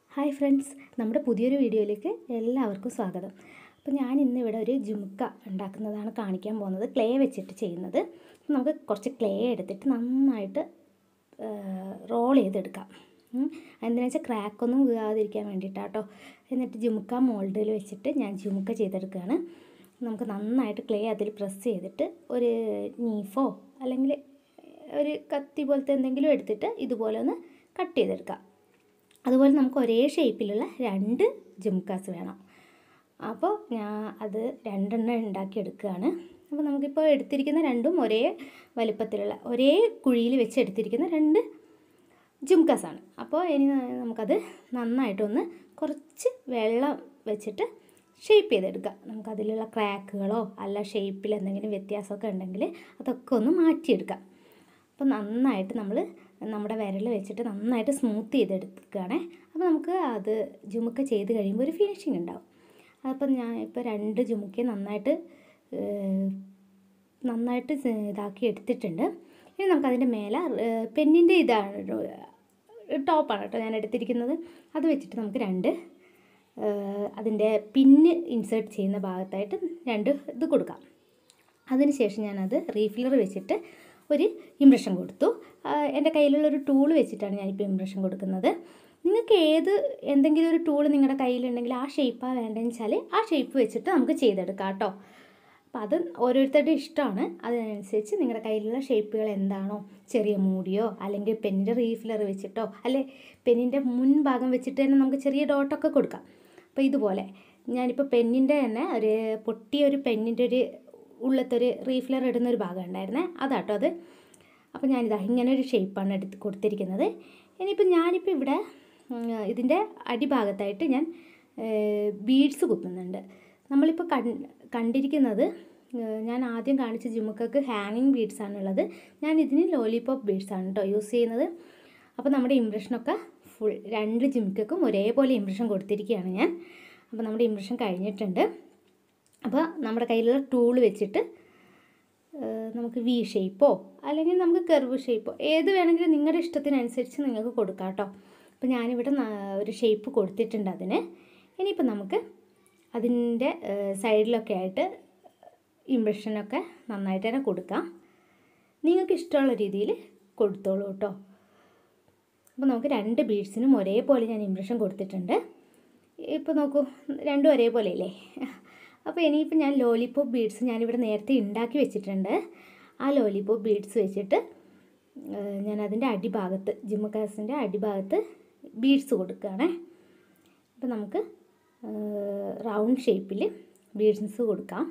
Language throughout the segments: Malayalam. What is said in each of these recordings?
ഹായ് ഫ്രണ്ട്സ്, നമ്മുടെ പുതിയൊരു വീഡിയോയിലേക്ക് എല്ലാവർക്കും സ്വാഗതം. അപ്പോൾ ഞാൻ ഇന്നിവിടെ ഒരു ജുംക്ക ഉണ്ടാക്കുന്നതാണ് കാണിക്കാൻ പോകുന്നത്. ക്ലേ വെച്ചിട്ട് ചെയ്യുന്നത്. നമുക്ക് കുറച്ച് ക്ലേ എടുത്തിട്ട് നന്നായിട്ട് റോൾ ചെയ്തെടുക്കാം. എന്തിനാ വെച്ചാൽ ക്രാക്കൊന്നും വീഴാതിരിക്കാൻ വേണ്ടിയിട്ടാട്ടോ. എന്നിട്ട് ജുംക്ക മോൾഡിൽ വെച്ചിട്ട് ഞാൻ ജുംക്ക ചെയ്തെടുക്കുകയാണ്. നമുക്ക് നന്നായിട്ട് ക്ലേ അതിൽ പ്രസ് ചെയ്തിട്ട് ഒരു നീഫോ അല്ലെങ്കിൽ ഒരു കത്തി പോലത്തെ എന്തെങ്കിലും എടുത്തിട്ട് ഇതുപോലെ ഒന്ന് കട്ട് ചെയ്തെടുക്കാം. അതുപോലെ നമുക്ക് ഒരേ ഷേപ്പിലുള്ള 2 ജുംക്കാസ് വേണം. അപ്പോൾ ഞാൻ അത് 2 ഉണ്ടാക്കിയെടുക്കുകയാണ്. അപ്പോൾ നമുക്കിപ്പോൾ എടുത്തിരിക്കുന്ന രണ്ടും ഒരേ വലിപ്പത്തിലുള്ള ഒരേ കുഴിയിൽ വെച്ച് എടുത്തിരിക്കുന്ന 2 ജുംക്കാസാണ്. അപ്പോൾ ഇനി നമുക്കത് നന്നായിട്ടൊന്ന് കുറച്ച് വെള്ളം വെച്ചിട്ട് ഷേപ്പ് ചെയ്തെടുക്കാം. നമുക്കതിലുള്ള ക്രാക്കുകളോ അല്ല ഷേപ്പിൽ എന്തെങ്കിലും വ്യത്യാസമൊക്കെ ഉണ്ടെങ്കിൽ അതൊക്കെ ഒന്ന് മാറ്റിയെടുക്കാം. അപ്പോൾ നന്നായിട്ട് നമ്മുടെ വിരൽ വെച്ചിട്ട് നന്നായിട്ട് സ്മൂത്ത് ചെയ്തെടുക്കുകയാണേ. അപ്പോൾ നമുക്ക് അത് ജുമുക്ക ചെയ്ത് കഴിയുമ്പോൾ ഒരു ഫിനിഷിങ് ഉണ്ടാവും. അപ്പം ഞാൻ ഇപ്പോൾ 2 ജുമുക്ക നന്നായിട്ട് ഇതാക്കി എടുത്തിട്ടുണ്ട്. ഇനി നമുക്കതിൻ്റെ മേലെ പെന്നിൻ്റെ ഇതാണ് ടോപ്പാണ് കേട്ടോ ഞാൻ എടുത്തിരിക്കുന്നത്. അത് വെച്ചിട്ട് നമുക്ക് 2 അതിൻ്റെ പിന്ന് ഇൻസേർട്ട് ചെയ്യുന്ന ഭാഗത്തായിട്ട് 2 ഇത് കൊടുക്കാം. അതിനുശേഷം ഞാനത് റീഫില്ലർ വെച്ചിട്ട് ഒരു ഇംപ്രഷൻ കൊടുത്തു. എൻ്റെ കയ്യിലുള്ളൊരു ടൂൾ വെച്ചിട്ടാണ് ഞാനിപ്പോൾ ഇംപ്രഷൻ കൊടുക്കുന്നത്. നിങ്ങൾക്ക് എന്തെങ്കിലും ഒരു ടൂൾ നിങ്ങളുടെ കയ്യിലുണ്ടെങ്കിൽ ആ ഷേപ്പാണ് വേണ്ടതെന്ന് വെച്ചാൽ ആ ഷേപ്പ് വെച്ചിട്ട് നമുക്ക് ചെയ്തെടുക്കാം കേട്ടോ. അപ്പോൾ അത് ഓരോരുത്തരുടെ ഇഷ്ടമാണ്. അതിനനുസരിച്ച് നിങ്ങളുടെ കയ്യിലുള്ള ഷേപ്പുകൾ എന്താണോ, ചെറിയ മൂടിയോ അല്ലെങ്കിൽ പെന്നിൻ്റെ റീഫില്ലർ വെച്ചിട്ടോ അല്ലെ പെന്നിൻ്റെ മുൻഭാഗം വെച്ചിട്ട് തന്നെ നമുക്ക് ചെറിയ ഡോട്ടൊക്കെ കൊടുക്കാം. അപ്പോൾ ഇതുപോലെ ഞാനിപ്പോൾ പെന്നിൻ്റെ തന്നെ ഒരു പൊട്ടിയ ഒരു പെന്നിൻ്റെ ഒരു ഉള്ളത്തൊരു റീഫില്ലർ ഇടുന്നൊരു ഭാഗം ഉണ്ടായിരുന്നേ, അതാട്ടോ അത്. അപ്പോൾ ഇങ്ങനെ ഒരു ഷേപ്പാണ് കൊടുത്തിരിക്കുന്നത്. ഞാനിപ്പോൾ ഇവിടെ ഇതിൻ്റെ അടിഭാഗത്തായിട്ട് ഞാൻ ബീഡ്സ് കുത്തുന്നുണ്ട്. നമ്മളിപ്പോൾ കണ്ടിരിക്കുന്നത് ഞാൻ ആദ്യം കാണിച്ച ജുമുക്കക്ക് ഹാങ്ങിങ് ബീഡ്സാണുള്ളത്. ഞാൻ ഇതിന് ലോലിപോപ്പ് ബീഡ്സാണ് കേട്ടോ യൂസ് ചെയ്യുന്നത്. അപ്പോൾ നമ്മുടെ ഇംപ്രഷനൊക്കെ ഫുൾ 2 ജുമുക്കക്കും ഒരേപോലെ ഇംപ്രഷൻ കൊടുത്തിരിക്കുകയാണ് ഞാൻ. അപ്പോൾ നമ്മുടെ ഇംപ്രഷൻ കഴിഞ്ഞിട്ടുണ്ട്. അപ്പോൾ നമ്മുടെ കയ്യിലുള്ള ടൂൾ വെച്ചിട്ട് നമുക്ക് വി ഷേപ്പോ അല്ലെങ്കിൽ നമുക്ക് കർവ് ഷേപ്പോ ഏത് വേണമെങ്കിലും നിങ്ങളുടെ ഇഷ്ടത്തിനനുസരിച്ച് നിങ്ങൾക്ക് കൊടുക്കാം കേട്ടോ. അപ്പോൾ ഞാനിവിടെ ഒരു ഷേപ്പ് കൊടുത്തിട്ടുണ്ട് അതിന്. ഇനിയിപ്പോൾ നമുക്ക് അതിൻ്റെ സൈഡിലൊക്കെ ആയിട്ട് ഇംപ്രഷനൊക്കെ നന്നായിട്ട് തന്നെ കൊടുക്കാം. നിങ്ങൾക്ക് ഇഷ്ടമുള്ള രീതിയിൽ കൊടുത്തോളൂ കേട്ടോ. അപ്പോൾ നമുക്ക് 2 ബീഡ്സിനും ഒരേപോലെ ഞാൻ ഇംപ്രഷൻ കൊടുത്തിട്ടുണ്ട്. ഇപ്പോൾ നോക്കൂ, രണ്ടും ഒരേപോലെ അല്ലേ. അപ്പോൾ ഇനിയിപ്പോൾ ഞാൻ ലോലിപോപ്പ് ബീഡ്സ് ഞാനിവിടെ നേരത്തെ ഉണ്ടാക്കി വെച്ചിട്ടുണ്ട്. ആ ലോലിപോപ്പ് ബീഡ്സ് വെച്ചിട്ട് ഞാൻ അതിൻ്റെ അടിഭാഗത്ത് ജുമുക്കാസിൻ്റെ അടിഭാഗത്ത് ബീഡ്സ് കൊടുക്കുകയാണ്. അപ്പോൾ നമുക്ക് റൗണ്ട് ഷേപ്പിൽ ബീഡ്സ് കൊടുക്കാം.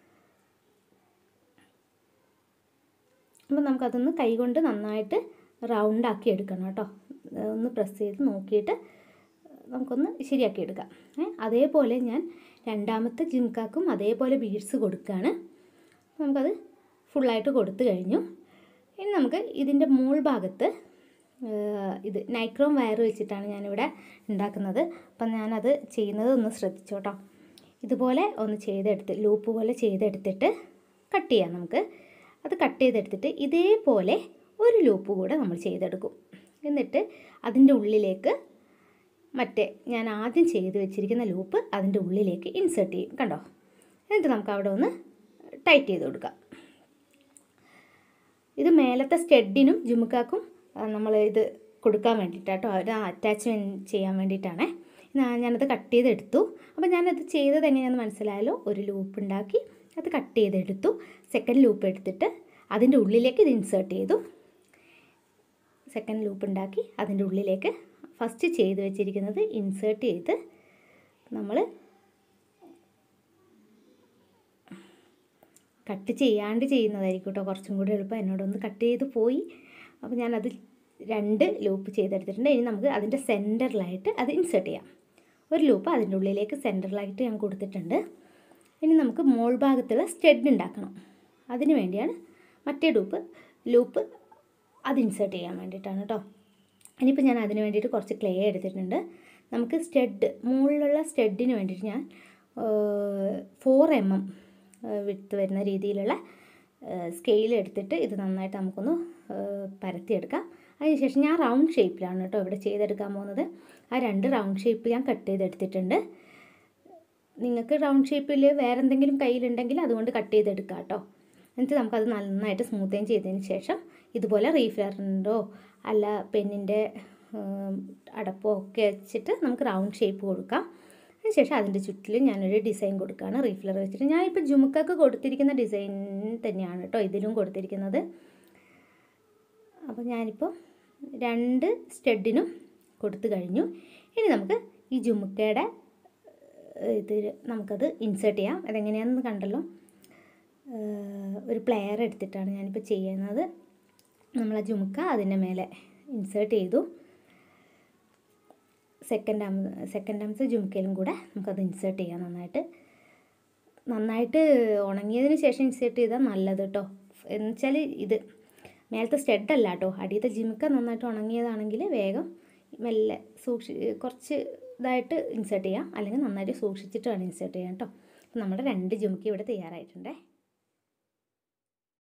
അപ്പോൾ നമുക്കതൊന്ന് കൈകൊണ്ട് നന്നായിട്ട് റൗണ്ടാക്കി എടുക്കണം കേട്ടോ. ഒന്ന് പ്രസ് ചെയ്ത് നോക്കിയിട്ട് നമുക്കൊന്ന് ശരിയാക്കി എടുക്കാം. അതേപോലെ ഞാൻ രണ്ടാമത്തെ ജുംക്കാക്കും അതേപോലെ ബീഡ്സ് കൊടുക്കുകയാണ്. നമുക്കത് ഫുള്ളായിട്ട് കൊടുത്തു കഴിഞ്ഞു. ഇനി നമുക്ക് ഇതിൻ്റെ മോൾ ഭാഗത്ത് ഇത് നൈക്രോം വയർ വെച്ചിട്ടാണ് ഞാനിവിടെ ഉണ്ടാക്കുന്നത്. അപ്പം ഞാനത് ചെയ്യുന്നത് ഒന്ന് ശ്രദ്ധിച്ചോട്ടോ. ഇതുപോലെ ഒന്ന് ചെയ്തെടുത്ത് ലൂപ്പ് പോലെ ചെയ്തെടുത്തിട്ട് കട്ട് ചെയ്യാം. നമുക്ക് അത് കട്ട് ചെയ്തെടുത്തിട്ട് ഇതേപോലെ ഒരു ലൂപ്പ് കൂടെ നമ്മൾ ചെയ്തെടുക്കും. എന്നിട്ട് അതിൻ്റെ ഉള്ളിലേക്ക് ഞാൻ ആദ്യം ചെയ്ത് വെച്ചിരിക്കുന്ന ലൂപ്പ് അതിൻ്റെ ഉള്ളിലേക്ക് ഇൻസേർട്ട് ചെയ്യും. കണ്ടോ? എന്നിട്ട് നമുക്ക് അവിടെ ഒന്ന് ടൈറ്റ് ചെയ്ത് കൊടുക്കാം. ഇത് മേലത്തെ സ്റ്റഡിനും ജുമുക്കാക്കും നമ്മൾ ഇത് കൊടുക്കാൻ വേണ്ടിയിട്ടാട്ടോ, ഒരു അറ്റാച്ച്മെൻറ്റ് ചെയ്യാൻ വേണ്ടിയിട്ടാണേ. ഞാനത് കട്ട് ചെയ്തെടുത്തു. അപ്പോൾ ഞാനത് ചെയ്തത് എങ്ങനെയാണെന്ന് മനസ്സിലായാലോ. ഒരു ലൂപ്പ് ഉണ്ടാക്കി അത് കട്ട് ചെയ്തെടുത്തു. സെക്കൻഡ് ലൂപ്പ് എടുത്തിട്ട് അതിൻ്റെ ഉള്ളിലേക്ക് ഇത് ഇൻസേർട്ട് ചെയ്തു. സെക്കൻഡ് ലൂപ്പ് ഉണ്ടാക്കി അതിൻ്റെ ഉള്ളിലേക്ക് ഫസ്റ്റ് ചെയ്ത് വെച്ചിരിക്കുന്നത് ഇൻസേർട്ട് ചെയ്ത് നമ്മൾ കട്ട് ചെയ്യാണ്ട് ചെയ്യുന്നതായിരിക്കും കേട്ടോ കുറച്ചും കൂടി എളുപ്പം. എന്നോടൊന്ന് കട്ട് ചെയ്ത് പോയി. അപ്പോൾ ഞാനത് 2 ലൂപ്പ് ചെയ്തെടുത്തിട്ടുണ്ട്. ഇനി നമുക്ക് അതിൻ്റെ സെൻറ്ററിലായിട്ട് അത് ഇൻസേർട്ട് ചെയ്യാം. ഒരു ലൂപ്പ് അതിൻ്റെ ഉള്ളിലേക്ക് സെൻറ്ററിലായിട്ട് ഞാൻ കൊടുത്തിട്ടുണ്ട്. ഇനി നമുക്ക് മോൾ ഭാഗത്തുള്ള സ്റ്റഡ് ഉണ്ടാക്കണം. അതിന് വേണ്ടിയാണ് മറ്റേ ലൂപ്പ് അത് ഇൻസേർട്ട് ചെയ്യാൻ വേണ്ടിയിട്ടാണ് കേട്ടോ. ഇനിയിപ്പോൾ ഞാൻ അതിന് വേണ്ടിയിട്ട് കുറച്ച് ക്ലേ എടുത്തിട്ടുണ്ട്. നമുക്ക് മുകളിലുള്ള സ്റ്റഡിന് വേണ്ടിയിട്ട് ഞാൻ 4 mm വിഡ്ത്ത് വരുന്ന രീതിയിലുള്ള സ്കെയിൽ എടുത്തിട്ട് ഇത് നന്നായിട്ട് നമുക്കൊന്ന് പരത്തിയെടുക്കാം. അതിനുശേഷം ഞാൻ റൗണ്ട് ഷേപ്പിലാണ് കേട്ടോ ഇവിടെ ചെയ്തെടുക്കാൻ പോകുന്നത്. ആ 2 റൗണ്ട് ഷേപ്പ് ഞാൻ കട്ട് ചെയ്തെടുത്തിട്ടുണ്ട്. നിങ്ങൾക്ക് റൗണ്ട് ഷേപ്പിൽ വേറെ എന്തെങ്കിലും കയ്യിലുണ്ടെങ്കിൽ അതുകൊണ്ട് കട്ട് ചെയ്തെടുക്കാം കേട്ടോ. എന്നിട്ട് നമുക്കത് നന്നായിട്ട് സ്മൂത്തേൺ ചെയ്തതിന് ശേഷം ഇതുപോലെ റീഫില്ലറിൻ്റെയോ അല്ല പെന്നിൻ്റെ അടപ്പോ ഒക്കെ വെച്ചിട്ട് നമുക്ക് റൗണ്ട് ഷേപ്പ് കൊടുക്കാം. അതിനുശേഷം അതിൻ്റെ ചുറ്റിൽ ഞാനൊരു ഡിസൈൻ കൊടുക്കുകയാണ് റീഫില്ലർ വെച്ചിട്ട്. ഞാനിപ്പോൾ ജുമുക്കക്ക് കൊടുത്തിരിക്കുന്ന ഡിസൈൻ തന്നെയാണ് കേട്ടോ ഇതിലും കൊടുത്തിരിക്കുന്നത്. അപ്പോൾ ഞാനിപ്പോൾ 2 സ്റ്റഡിനും കൊടുത്തു കഴിഞ്ഞു. ഇനി നമുക്ക് ഈ ജുമുക്കയുടെ നമുക്കത് ഇൻസേർട്ട് ചെയ്യാം. അതെങ്ങനെയാണെന്ന് കണ്ടല്ലോ. ഒരു പ്ലെയർ എടുത്തിട്ടാണ് ഞാനിപ്പോൾ ചെയ്യുന്നത്. നമ്മളെ ജുമുക്ക അതിൻ്റെ മേലെ ഇൻസേർട്ട് ചെയ്തു. സെക്കൻഡ് ജുമുക്കയിലും കൂടെ നമുക്കത് ഇൻസേർട്ട് ചെയ്യാം. നന്നായിട്ട് ഉണങ്ങിയതിന് ശേഷം ഇൻസേർട്ട് ചെയ്താൽ നല്ലത് കേട്ടോ. എന്ന് വെച്ചാൽ ഇത് മേലത്തെ സ്റ്റഡല്ല കേട്ടോ, അടിയത്തെ ജുമുക്ക നന്നായിട്ട് ഉണങ്ങിയതാണെങ്കിൽ വേഗം മെല്ലെ കുറച്ച് ഇതായിട്ട് ഇൻസേർട്ട് ചെയ്യാം, അല്ലെങ്കിൽ നന്നായിട്ട് സൂക്ഷിച്ചിട്ട് വേണം ഇൻസേർട്ട് ചെയ്യാം കേട്ടോ. നമ്മുടെ 2 ജുമുക്ക ഇവിടെ തയ്യാറായിട്ടുണ്ടേ.